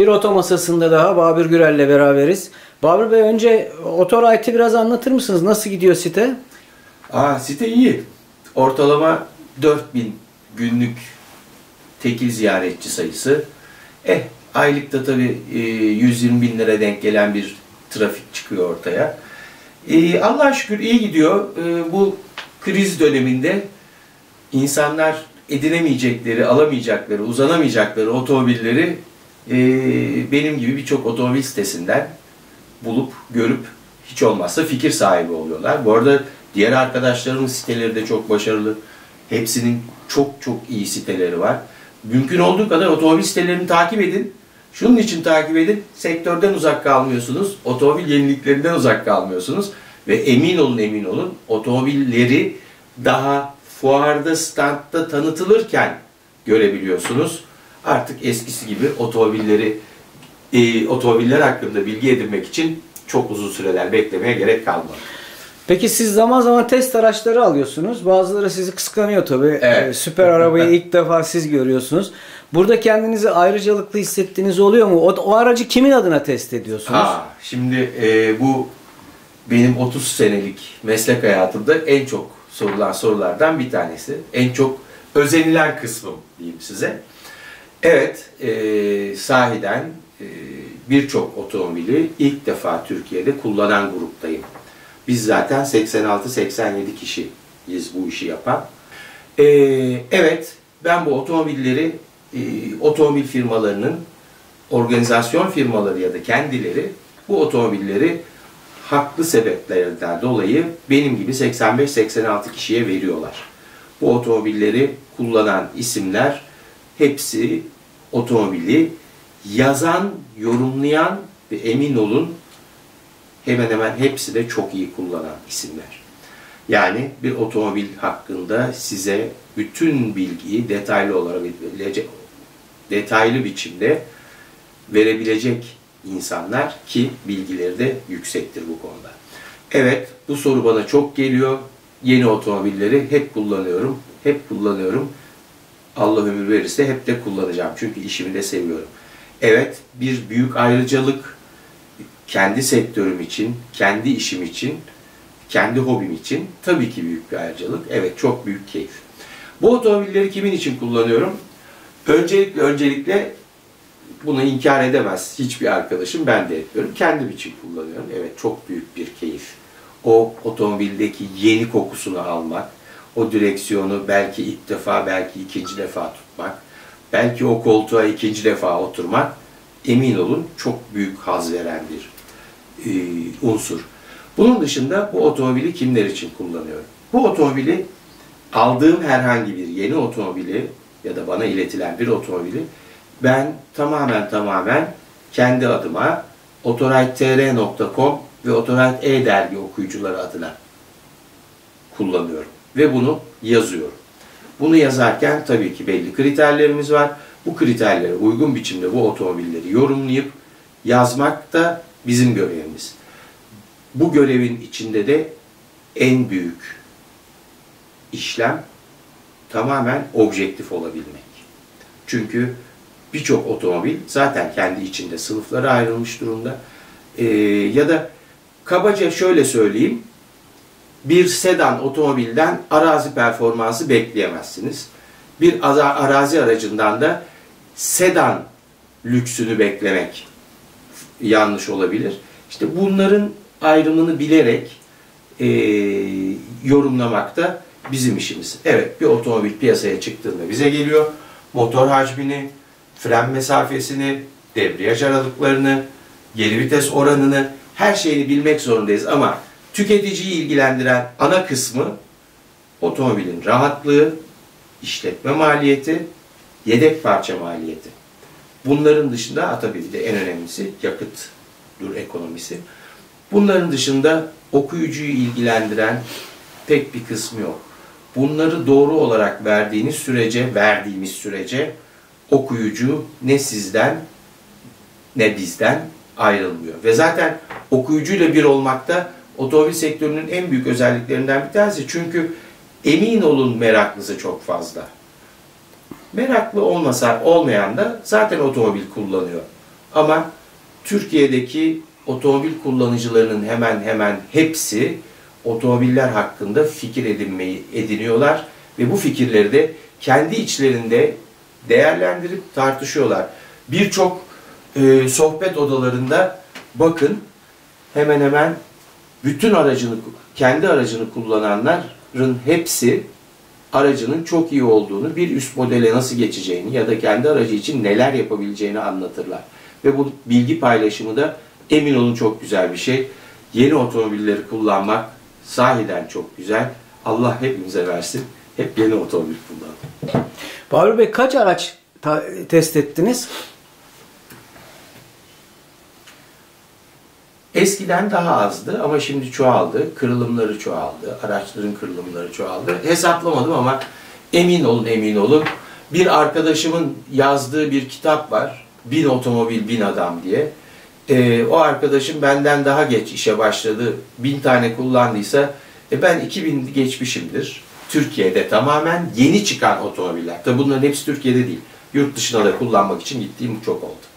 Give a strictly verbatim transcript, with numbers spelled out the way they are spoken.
Bir oto masasında daha Babür Gürel'le beraberiz. Babür Bey, önce Otorite'i biraz anlatır mısınız? Nasıl gidiyor site? Aa, site iyi. Ortalama dört bin günlük tekil ziyaretçi sayısı. Eh, aylıkta tabii yüz yirmi bin lira denk gelen bir trafik çıkıyor ortaya. Ee, Allah'a şükür iyi gidiyor. Ee, bu kriz döneminde insanlar edinemeyecekleri, alamayacakları, uzanamayacakları otomobilleri e, benim gibi birçok otomobil sitesinden bulup, görüp hiç olmazsa fikir sahibi oluyorlar. Bu arada diğer arkadaşlarımın siteleri de çok başarılı. Hepsinin çok çok iyi siteleri var. Mümkün olduğu kadar otomobil sitelerini takip edin. Şunun için takip edin, sektörden uzak kalmıyorsunuz, otomobil yeniliklerinden uzak kalmıyorsunuz ve emin olun emin olun otomobilleri daha fuarda, standta tanıtılırken görebiliyorsunuz. Artık eskisi gibi otomobilleri, e, otomobiller hakkında bilgi edinmek için çok uzun süreler beklemeye gerek kalmadı. Peki siz zaman zaman test araçları alıyorsunuz. Bazıları sizi kıskanıyor tabii. Evet. Ee, süper arabayı ilk defa siz görüyorsunuz. Burada kendinizi ayrıcalıklı hissettiğiniz oluyor mu? O, o aracı kimin adına test ediyorsunuz? Ha, şimdi e, bu benim otuz senelik meslek hayatımda en çok sorulan sorulardan bir tanesi. En çok özenilen kısmım diyeyim size. Evet, e, sahiden e, birçok otomobili ilk defa Türkiye'de kullanan gruptayım. Biz zaten seksen altı seksen yedi kişiyiz bu işi yapan. E, evet, ben bu otomobilleri e, otomobil firmalarının organizasyon firmaları ya da kendileri bu otomobilleri haklı sebeplerden dolayı benim gibi seksen beş seksen altı kişiye veriyorlar. Bu otomobilleri kullanan isimler hepsi otomobili yazan, yorumlayan ve emin olun hemen hemen hepsi de çok iyi kullanan isimler. Yani bir otomobil hakkında size bütün bilgiyi detaylı olarak verebilecek, detaylı biçimde verebilecek insanlar ki bilgileri de yüksektir bu konuda. Evet, bu soru bana çok geliyor. Yeni otomobilleri hep kullanıyorum. Hep kullanıyorum. Allah ömür verirse hep de kullanacağım. Çünkü işimi de seviyorum. Evet, bir büyük ayrıcalık kendi sektörüm için, kendi işim için, kendi hobim için tabii ki büyük bir ayrıcalık. Evet, çok büyük keyif. Bu otomobilleri kimin için kullanıyorum? Öncelikle öncelikle bunu inkar edemez hiçbir arkadaşım, ben de etmiyorum. Kendim için kullanıyorum. Evet, çok büyük bir keyif. O otomobildeki yeni kokusunu almak, o direksiyonu belki ilk defa, belki ikinci defa tutmak, belki o koltuğa ikinci defa oturmak, emin olun çok büyük haz veren bir e, unsur. Bunun dışında bu otomobili kimler için kullanıyorum? Bu otomobili aldığım herhangi bir yeni otomobili ya da bana iletilen bir otomobili ben tamamen tamamen kendi adıma otorite nokta com ve Otorite e-dergi okuyucuları adına kullanıyorum. Ve bunu yazıyorum. Bunu yazarken tabii ki belli kriterlerimiz var. Bu kriterlere uygun biçimde bu otomobilleri yorumlayıp yazmak da bizim görevimiz. Bu görevin içinde de en büyük işlem tamamen objektif olabilmek. Çünkü birçok otomobil zaten kendi içinde sınıflara ayrılmış durumda. Ee, ya da kabaca şöyle söyleyeyim, bir sedan otomobilden arazi performansı bekleyemezsiniz. Bir arazi aracından da sedan lüksünü beklemek yanlış olabilir. İşte bunların ayrımını bilerek e, yorumlamak da bizim işimiz. Evet, bir otomobil piyasaya çıktığında bize geliyor. Motor hacmini, fren mesafesini, debriyaj aralıklarını, geri vites oranını, her şeyini bilmek zorundayız ama tüketiciyi ilgilendiren ana kısmı otomobilin rahatlığı, işletme maliyeti, yedek parça maliyeti. Bunların dışında tabii bir de en önemlisi yakıt dur ekonomisi. Bunların dışında okuyucuyu ilgilendiren pek bir kısmı yok. Bunları doğru olarak verdiğiniz sürece, verdiğimiz sürece okuyucu ne sizden ne bizden ayrılmıyor. Ve zaten okuyucuyla bir olmakta otomobil sektörünün en büyük özelliklerinden bir tanesi. Çünkü emin olun meraklısı çok fazla. Meraklı olmasa olmayan da zaten otomobil kullanıyor. Ama Türkiye'deki otomobil kullanıcılarının hemen hemen hepsi otomobiller hakkında fikir edinmeyi ediniyorlar ve bu fikirleri de kendi içlerinde değerlendirip tartışıyorlar. Birçok e, sohbet odalarında bakın hemen hemen bütün aracını, kendi aracını kullananların hepsi aracının çok iyi olduğunu, bir üst modele nasıl geçeceğini ya da kendi aracı için neler yapabileceğini anlatırlar. Ve bu bilgi paylaşımı da emin olun çok güzel bir şey. Yeni otomobilleri kullanmak sahiden çok güzel. Allah hepimize versin. Hep yeni otomobil kullanalım. Bahri Bey, kaç araç test ettiniz? Eskiden daha azdı ama şimdi çoğaldı. Kırılımları çoğaldı. Araçların kırılımları çoğaldı. Hesaplamadım ama emin olun emin olun. Bir arkadaşımın yazdığı bir kitap var. Bin otomobil bin adam diye. Ee, o arkadaşım benden daha geç işe başladı. Bin tane kullandıysa e ben iki bin geçmişimdir. Türkiye'de tamamen yeni çıkan otomobiller. Tabi bunların hepsi Türkiye'de değil. Yurt dışına da kullanmak için gittiğim çok oldu.